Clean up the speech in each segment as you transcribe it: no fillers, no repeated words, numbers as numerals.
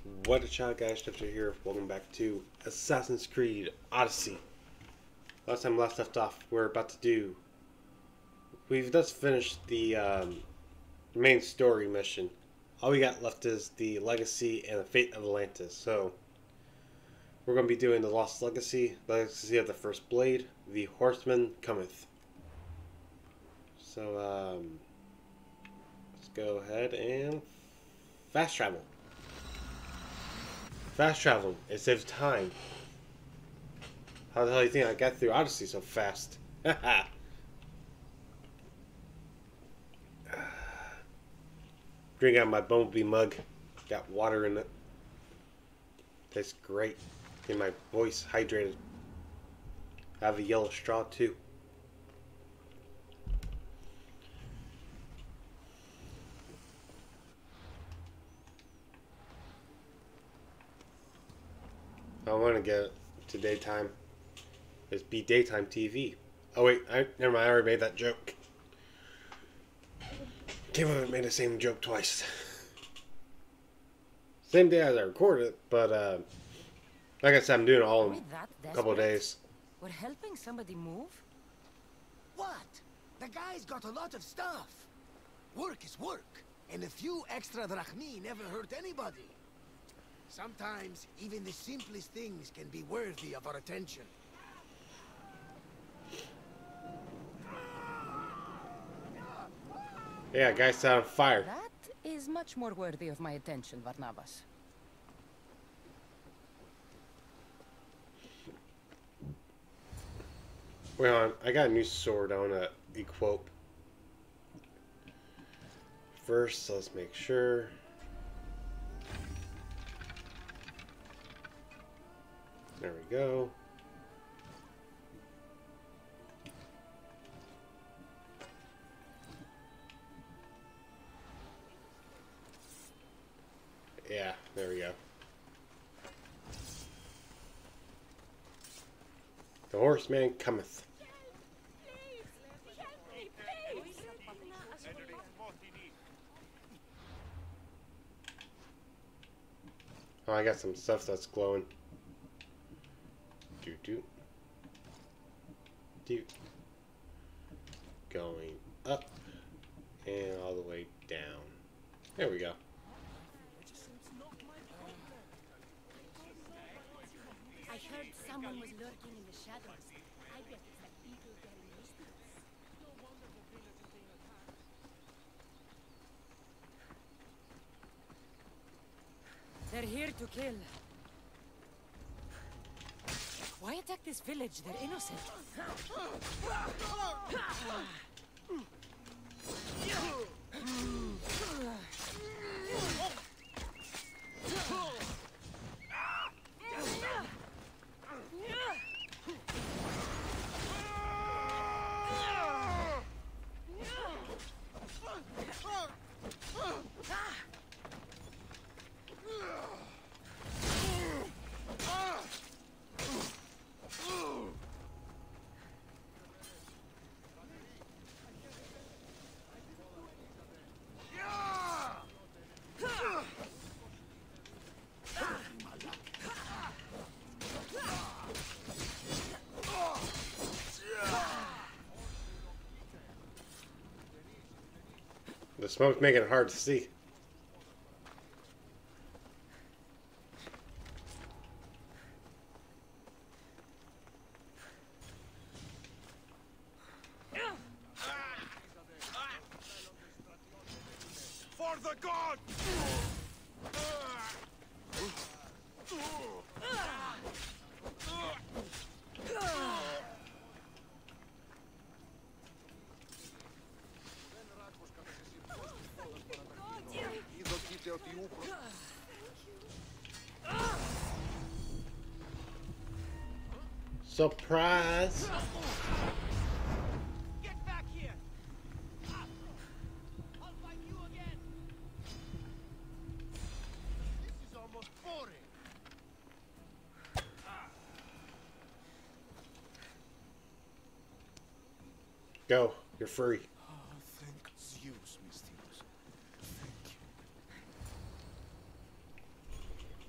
What a child, guys, Drifter here. Welcome back to Assassin's Creed Odyssey. Last time left off, we've just finished the main story mission. All we got left is the Legacy and the Fate of Atlantis. So, we're going to be doing the Lost Legacy, Legacy of the First Blade, the Horseman Cometh. So, let's go ahead and fast travel. Fast travel, it saves time. How the hell do you think I got through Odyssey so fast? Drink out of my Bumblebee mug. Got water in it. Tastes great. Get my voice hydrated. I have a yellow straw too. I want to get to daytime. Just be daytime TV. Oh wait, never mind. I already made that joke. Can't believe I made the same joke twice. Same day as I recorded it, but like I said, I'm doing it all in a couple of days. We're helping somebody move? What? The guy's got a lot of stuff. Work is work, and a few extra drachmi never hurt anybody. Sometimes, even the simplest things can be worthy of our attention. Yeah, guys set on fire. That is much more worthy of my attention, Barnabas. Wait on, I got a new sword I want to equip. First, let's make sure. There we go. Yeah, there we go. The horseman cometh. Oh, I got some stuff that's glowing. Do. Going up and all the way down. There we go. I heard someone was lurking in the shadows. I bet it's that eagle getting restless. They're here to kill. Why attack this village? They're innocent. The smoke's making it hard to see. For the god! Surprise! Get back here! I'll find you again! This is almost boring. Go, you're free. Oh, thank Zeus, Mistios. Thank you.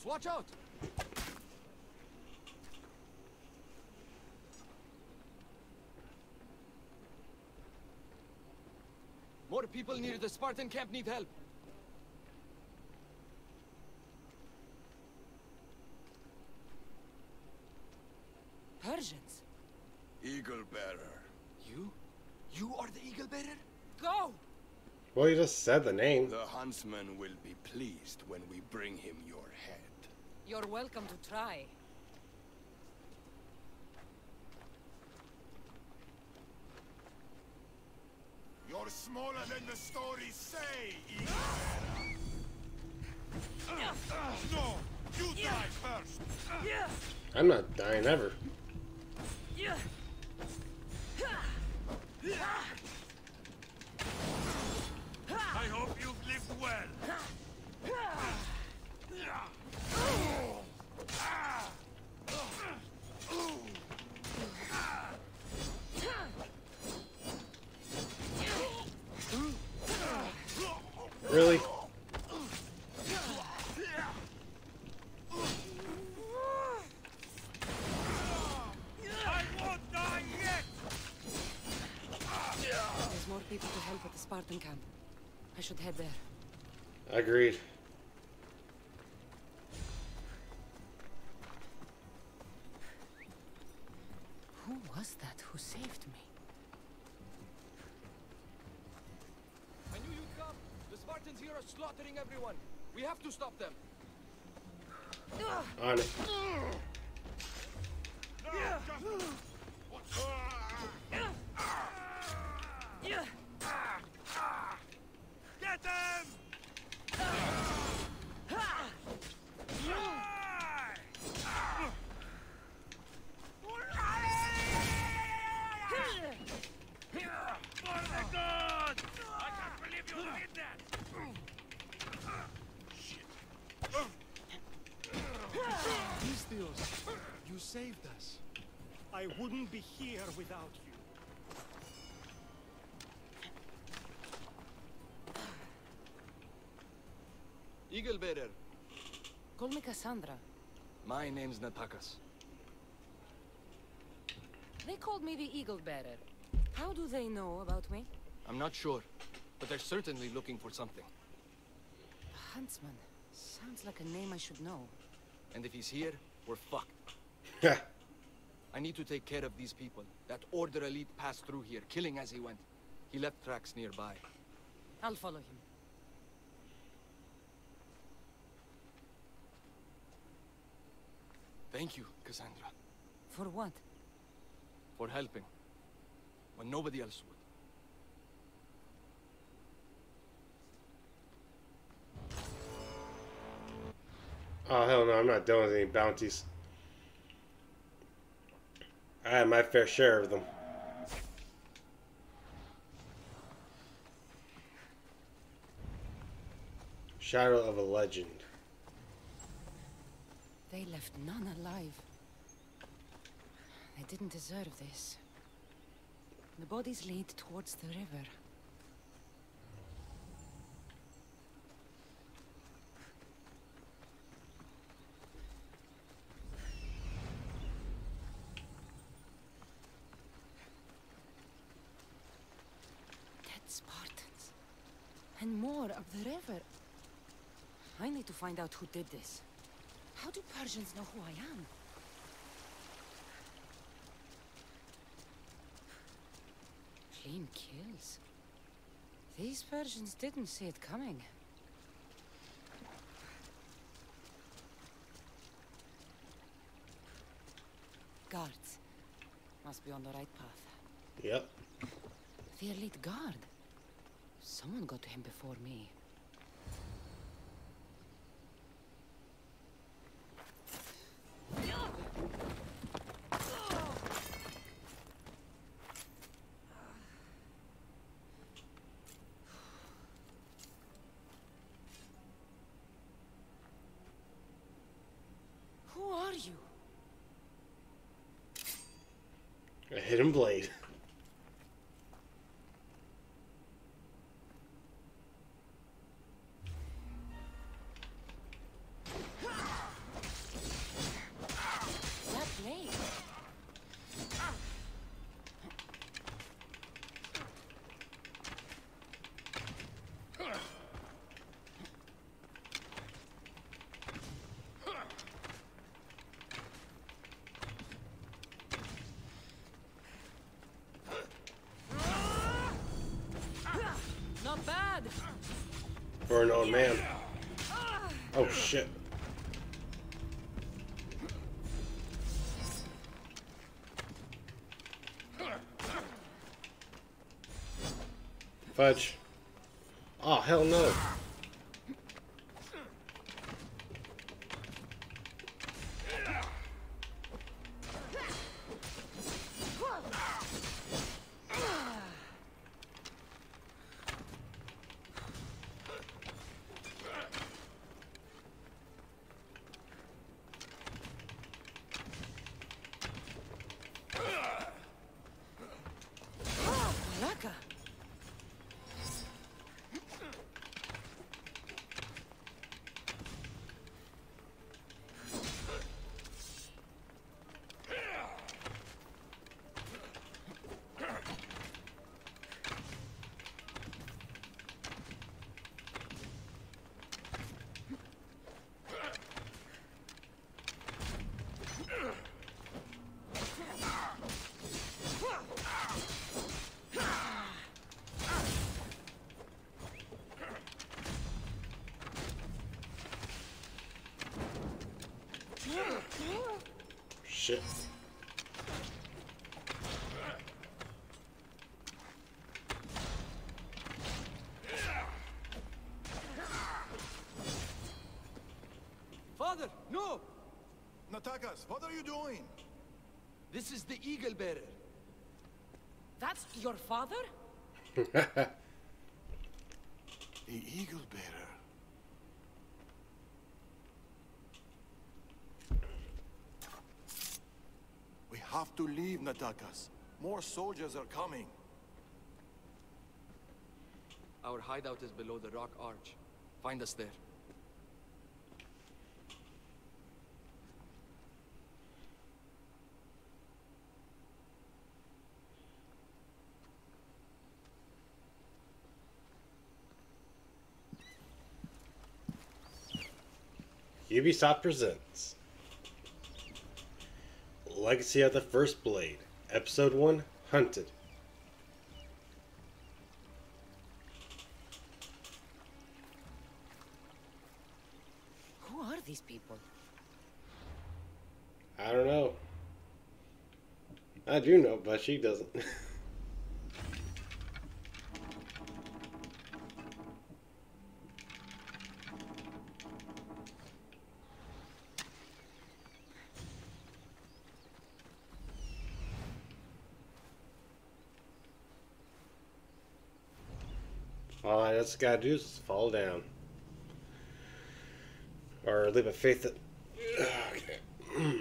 close. Watch out! More people near the Spartan camp need help. Persians. Eagle Bearer. You? You are the Eagle Bearer? Go! Well, you just said the name. The huntsman will be pleased when we bring him your head. You're welcome to try. You're smaller than the stories say, Eagle Bearer. No! You die first! I'm not dying ever. I hope you've lived well. Really? I won't die yet! There's more people to help at the Spartan camp. I should head there. Agreed. Who was that who saved me? I knew you'd come. The Spartans here are slaughtering everyone. We have to stop them. On it. Get them! For the gods! I can't believe you did that! Misthios, you saved us. I wouldn't be here without you. Eagle Bearer. Call me Cassandra. My name's Natakas. They called me the Eagle Bearer. How do they know about me? I'm not sure, but they're certainly looking for something. Huntsman. Sounds like a name I should know. And if he's here, we're fucked. Yeah. I need to take care of these people. That Order elite passed through here, killing as he went. He left tracks nearby. I'll follow him. Thank you, Cassandra, For what? for helping. When nobody else would. Oh, hell no, I'm not doing any bounties. I had my fair share of them. Shadow of a Legend. They left none alive. They didn't deserve this. The bodies lead towards the river. Dead Spartans. And more up the river. I need to find out who did this. How do Persians know who I am? Clean kills. These Persians didn't see it coming. Guards. Must be on the right path. Yep. The elite guard. Someone got to him before me. Who are you? A hidden blade. bad. For an old man. Oh shit. Fudge. Oh, hell no. Malaka. Shit. Father, no! Natakas, what are you doing? This is the Eagle Bearer. That's your father? The Eagle Bearer. We have to leave, Natakas. More soldiers are coming. Our hideout is below the rock arch. Find us there. Ubisoft presents Legacy of the First Blade, Episode 1, Hunted. Who are these people? I don't know. I do know, but she doesn't. All I just gotta do is fall down. Or live a faith that... Okay.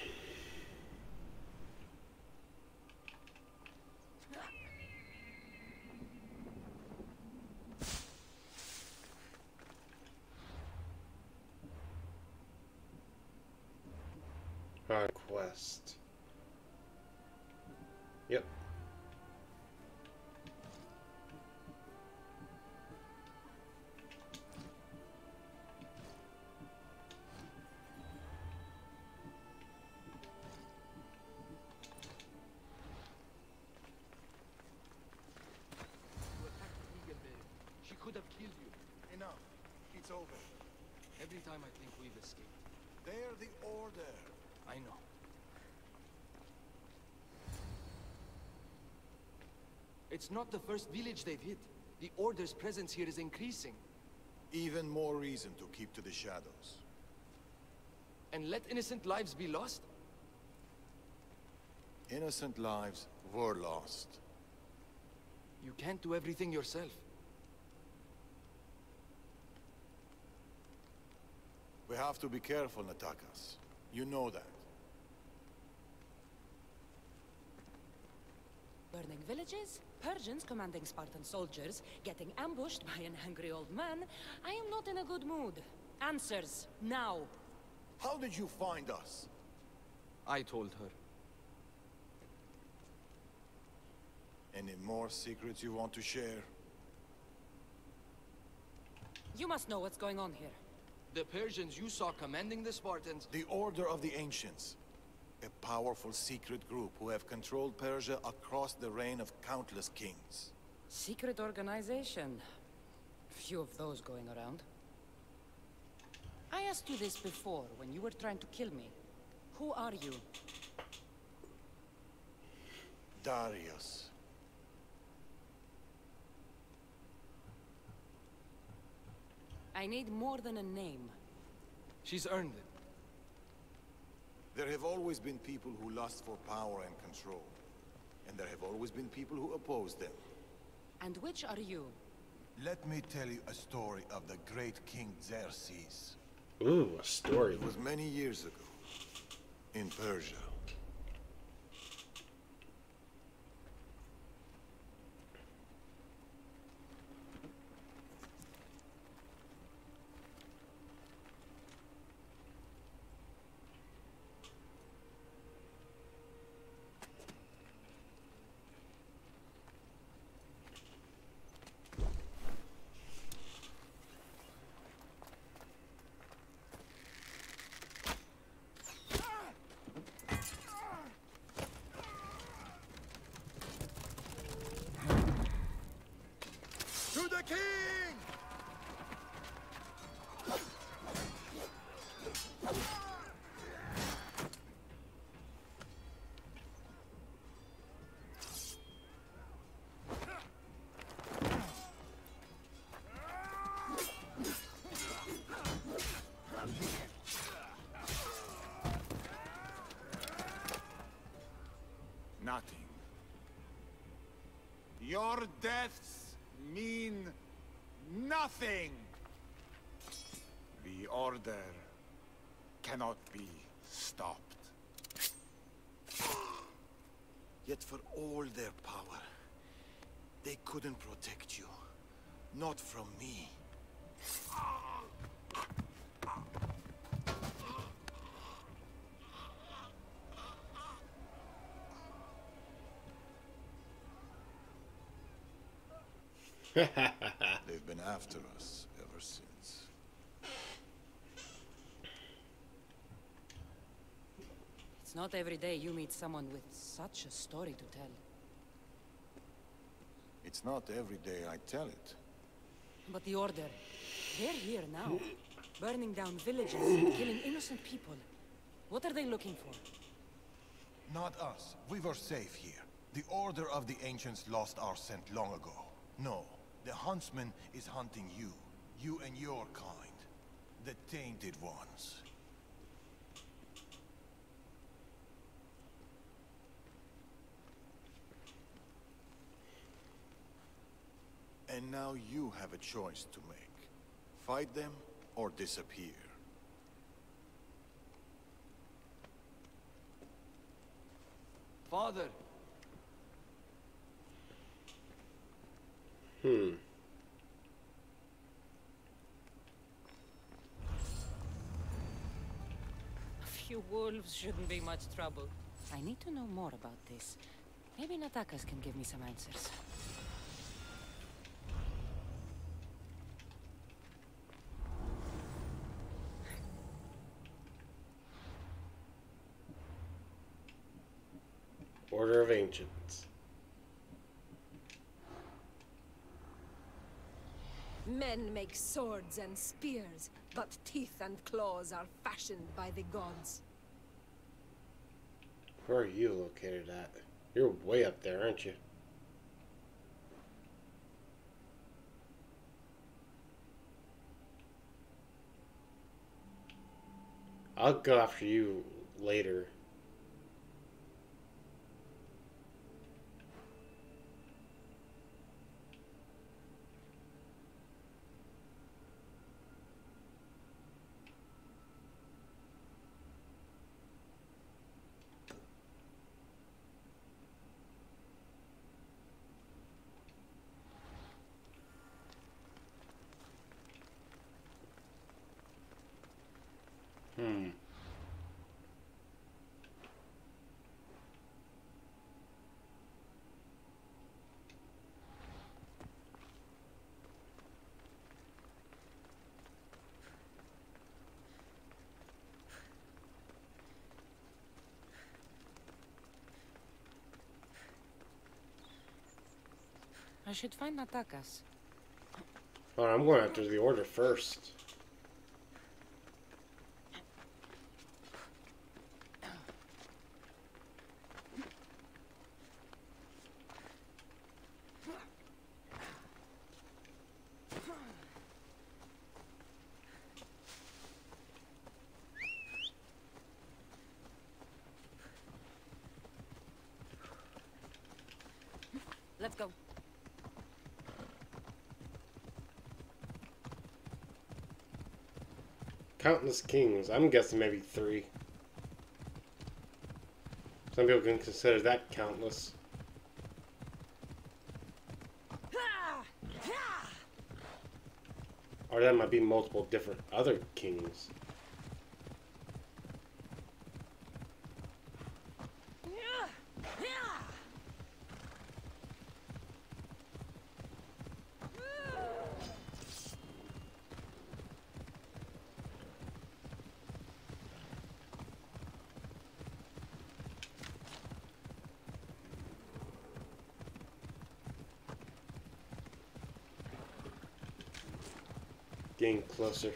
Conquest. Yep. You attacked the Eagle Bearer. She could have killed you. Enough. It's over. Every time I think we've escaped. They're the Order. I know. It's not the first village they've hit. The Order's presence here is increasing. Even more reason to keep to the shadows. And let innocent lives be lost? Innocent lives were lost. You can't do everything yourself. We have to be careful, Natakas. You know that. Burning villages, Persians commanding Spartan soldiers, getting ambushed by an angry old man. I am not in a good mood. Answers, now. How did you find us? I told her. Any more secrets you want to share? You must know what's going on here. The Persians you saw commanding the Spartans. The Order of the Ancients. A powerful secret group who have controlled Persia across the reign of countless kings. Secret organization. Few of those going around. I asked you this before, when you were trying to kill me. Who are you? Darius. I need more than a name. She's earned it. There have always been people who lust for power and control. And there have always been people who oppose them. And which are you? Let me tell you a story of the great King Xerxes. Ooh, a story. It was many years ago, in Persia. To the king! Nothing. Your deaths mean nothing. The order cannot be stopped. Yet for all their power, they couldn't protect you. Not from me. They've been after us ever since. It's not every day you meet someone with such a story to tell. It's not every day I tell it. But the Order, they're here now. Burning down villages and killing innocent people. What are they looking for? Not us. We were safe here. The Order of the Ancients lost our scent long ago. No, the Huntsman is hunting you. You and your kind. The Tainted Ones. And now you have a choice to make. Fight them or disappear. Father! A few wolves shouldn't be much trouble. I need to know more about this. Maybe Natakas can give me some answers. Order of Ancients. Men make swords and spears, but teeth and claws are fashioned by the gods. Where are you located at? You're way up there, aren't you? I'll go after you later. I should find Natakas. Alright, I'm going after the order first. Let's go. Countless kings. I'm guessing maybe 3. Some people can consider that countless. Or that might be multiple different other kings. Getting closer.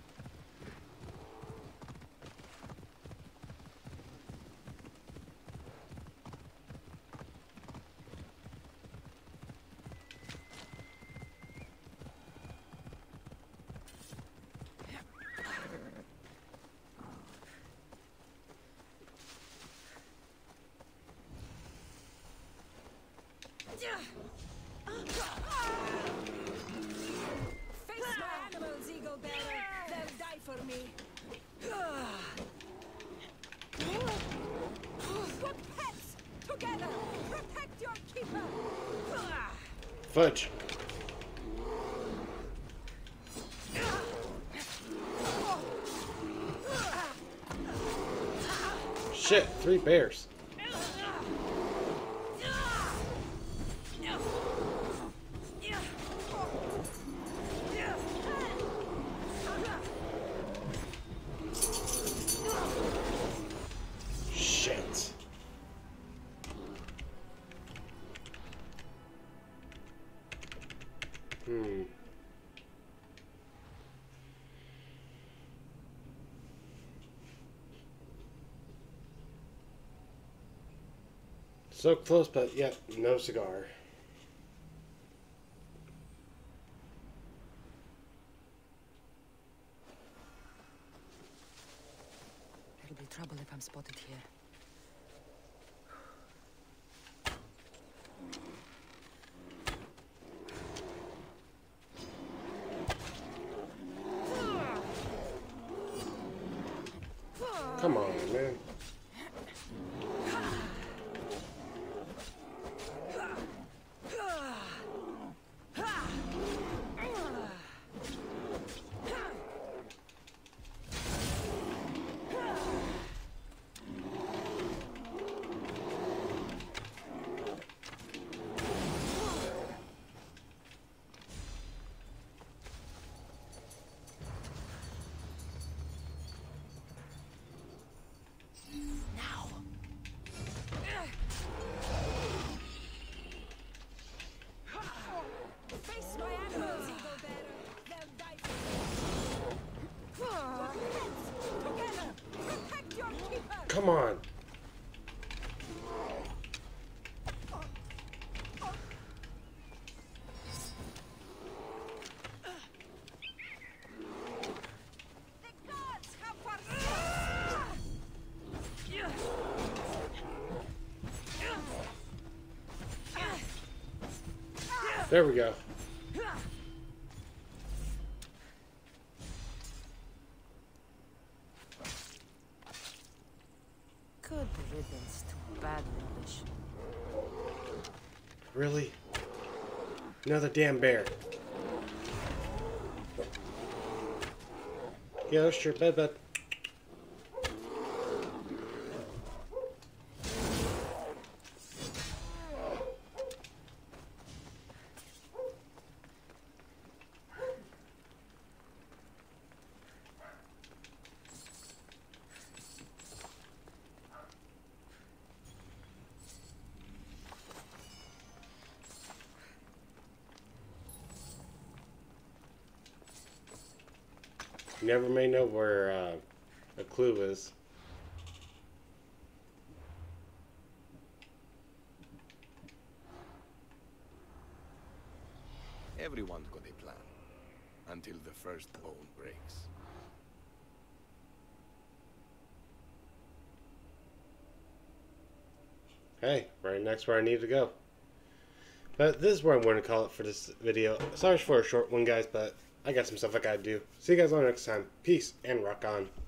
Face my animals, Eagle Bearer. They'll die for me. Good pets! Together! Protect your keeper! Fudge. Shit, 3 bears. Shit. So close, but yet no cigar. There'll be trouble if I'm spotted here. Come on, man. Face my animals, Eagle Bearer. They'll die for me. Good pets! Together! Protect your keeper! Come on. The gods have forsaken! There we go. Good riddance to bad rubbish. Really? Another damn bear. Yeah, sure, bed. You never may know where a clue is. Everyone's got a plan. Until the first bone breaks. Hey, right next where I need to go. But this is where I'm going to call it for this video. Sorry for a short one, guys, but I got some stuff I gotta do. See you guys all next time. Peace and rock on.